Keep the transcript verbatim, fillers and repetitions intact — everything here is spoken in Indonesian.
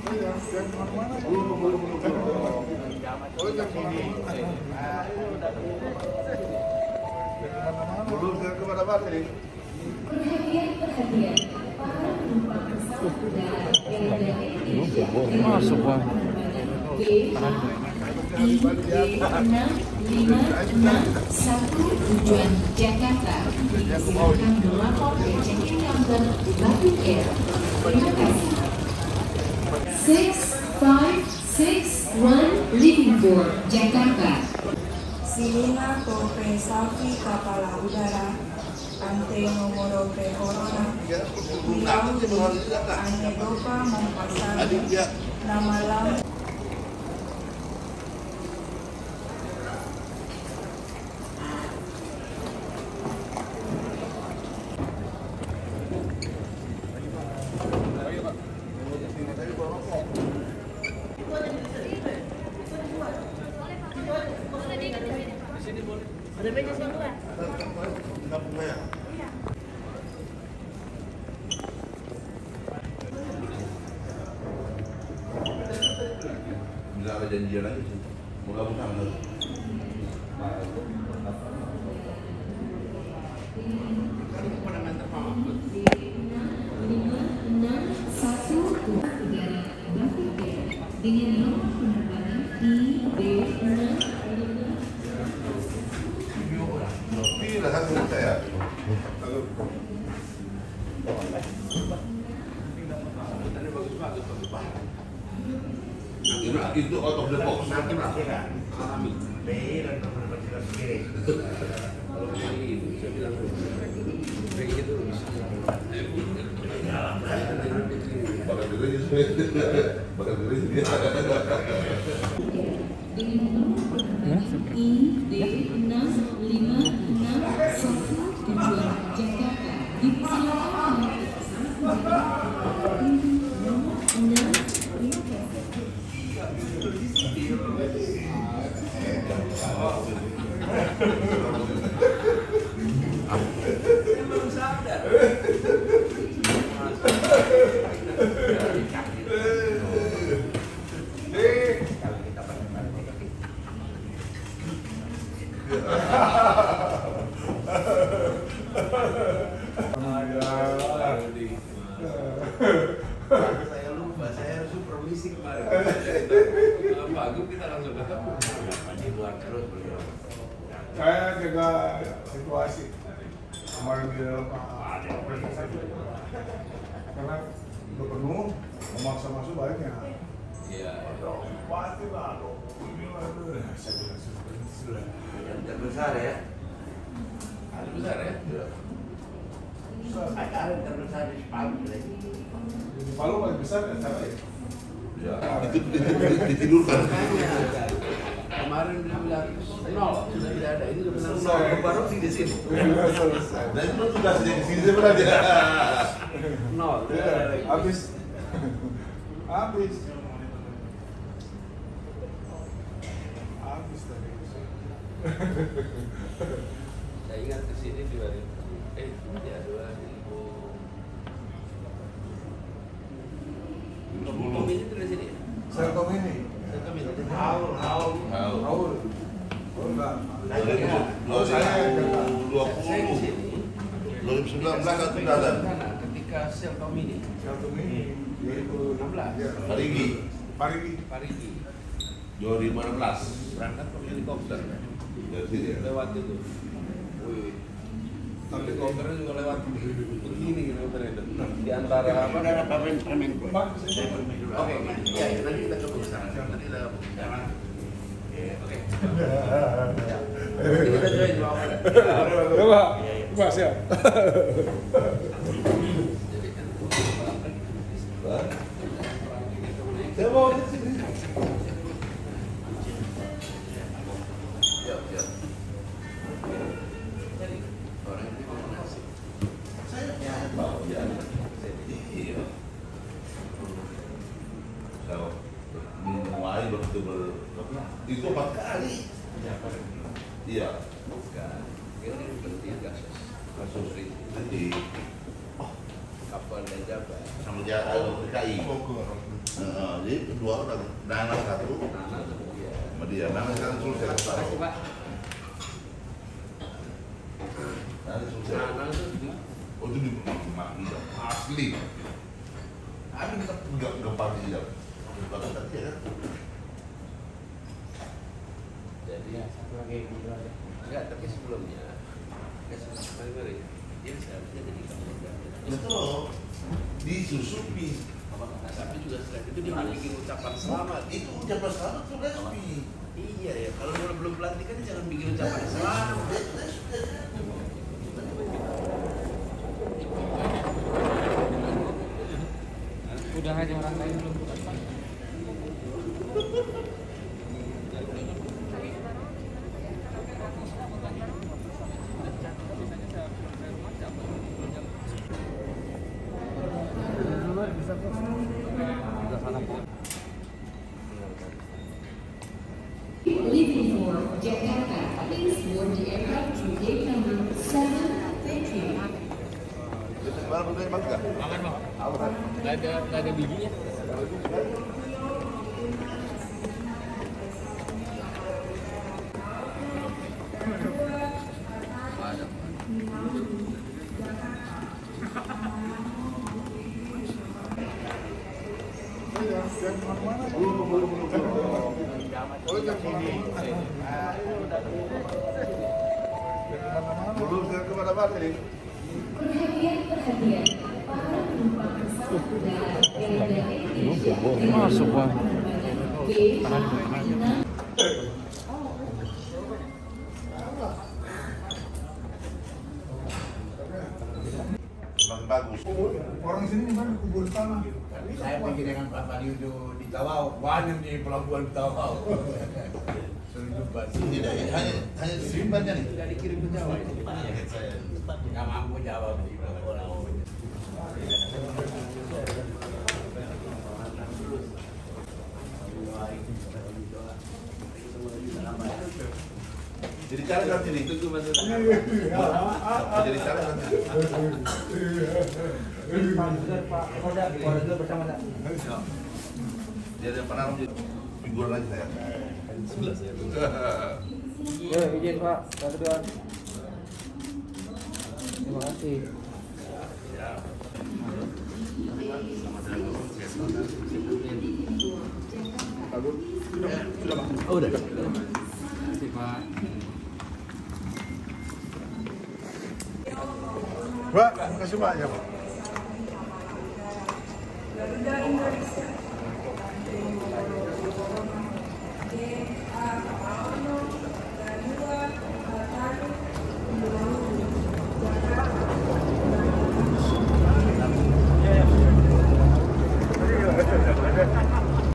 Perhatian, perhatian. Para penumpang pesawat udara Garuda Indonesia masuk Bang. B enam lima enam satu tujuan Jakarta. Silakan melapor ke check-in counter Batik Air. Terima kasih. six five six one leaving for Jakarta. Silina Torre Safi Kepala Udara Ante Nomoro Corona Bilang Anedopa Mompasari Nama Lam Ada meja sebelah. Bisa ada janjian lagi sih. Mau gabung sama lu? satu udara Batik Air dengan nomor penerbangan I D enam Pilih kan saya. Itu itu out of the box. Nanti berarti kan. B dan berbeda sendiri. Kalau ini saya bilang kayak gitu bisa. Bakal diri bakal diri dia. dengan nomor penerbangan I D enam lima enam satu tujuan Jakarta. Dipersilakan menaiki pesawat nomor enam lima. Belum sadar. Saya lupa, saya harus supervisi kemarin. Pak Agung kita langsung ketemu. Di luar terus beliau. Saya jaga situasi kemarin di dalam ada karena udah penuh memaksa masuk baiknya. Iya. Pasti lah dong. Saya bilang sudah. Yang besar ya. Ada besar ya. Iya. Ada yang besar di Palu lagi. Di Palu paling besar kan cara ya. Ya. Itu ditidurkan. Kemarin dia bilang nol sudah tidak ada, ini sudah bilang nol baru sih di sini. Selesai. Dan itu sudah sejak di sini sebenarnya nol. Habis. Habis. Habis tadi. Saya ingat ke sini dua ribu eh ya dua ribu Tom ini tuh dari sini. Serkom ini. Serkom ini. Haul, haul, Haul. haul. Oh enggak. Oh saya jaga. Saya di sini. dua ribu sembilan belas atau sudah ada? Ketika Serkom ini. Serkom ini. dua ribu enam belas. Parigi. Parigi. Parigi. Parigi. dua ribu enam belas. Berangkat pakai helikopter. Dari sini ya? Lewat itu. Wih. Helikopternya juga lewat begini helikopternya itu. Di antara apa? Ada permen permen. Oke, ya nanti kita coba ke sana. Nanti kita ke sana. Oke. Kita join Pak Ahmad. Coba, coba siap. Saya mau ke sini. Siap, siap. Jadi orang ini mau nasi. Saya mau ya. Iya. Saya mulai betul-betul itu empat kali. Iya. Bukan. Ini berarti kasus kasus ini. Oh, kapal dan jabat. Sama jabat. I. Bogor. Nah, jadi kedua orang Nana satu sama dia. Nana sekarang Sulsel. Makasih Pak. Nana Sulsel. Nana itu di Oh itu di Maki asli. Ada kita nggak gempar di dalam. Gempar tadi ya. jadi ya satu lagi gitu aja. Enggak, tapi sebelumnya ya sebelum mari dia seharusnya jadi kapolda. Betul. Disusupi. Tapi juga selain itu dia bikin ucapan selamat. Itu ucapan selamat tuh resmi. Iya ya, kalau belum belum pelantikan jangan bikin ucapan selamat. Udah aja orang lain belum. Leaving for Jakarta, please board the aircraft to gate number seven. Thank you. Mana boleh bang nggak? Makan bang. Gak ada gak ada bijinya. Belum saya kemana-mana nih. Perhatian, perhatian. Para penumpang pesawat udara Garuda Indonesia Masuk bang. G enam. Bang bagus. Orang sini gimana kubur tanah? Saya pergi dengan Pak Padiudo di Tawau, banyak di pelabuhan Tawau. Sering jumpa sih. Tidak, hanya hanya simpannya nih. Tidak dikirim ke Jawa itu gimana ya? Saya. Nggak mampu jawab di pelabuhan. Jadi cara nanti nih. Itu cuma Jadi cara nanti. Dia ada pernah menjadi figuran lagi saya. sebelah saya. Ya izin Pak. Satu dua. Terima kasih. Oh udah. Terima kasih Pak. Pak, makasih banyak Pak. Garuda Indonesia.